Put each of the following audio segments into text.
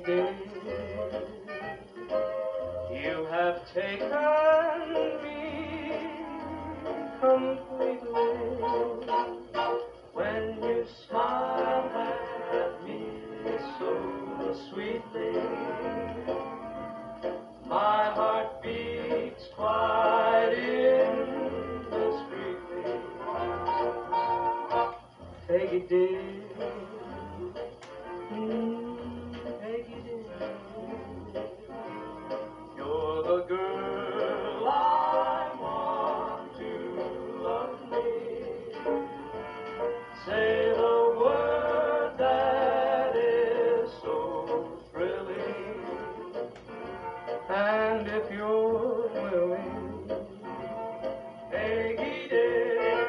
dear, you have taken me completely. When you smile at me so sweetly, my heart beats quite indiscreetly. Peggy dear, Peggy dear, you're the girl I want to love me. Say the word that is so thrilling, and if you're willing, Peggy dear.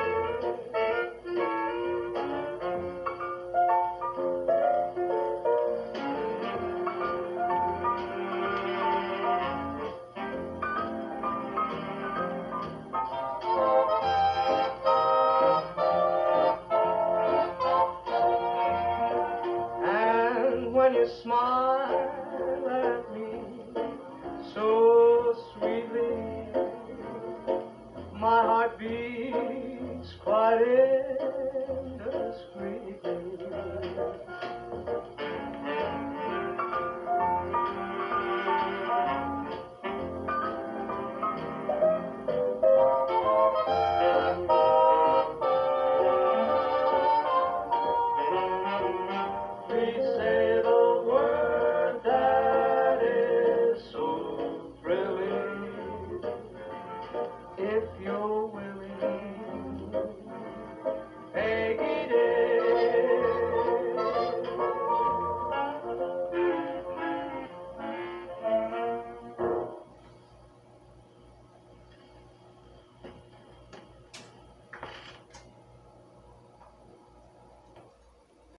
And when you smile at me so sweetly, my heart beats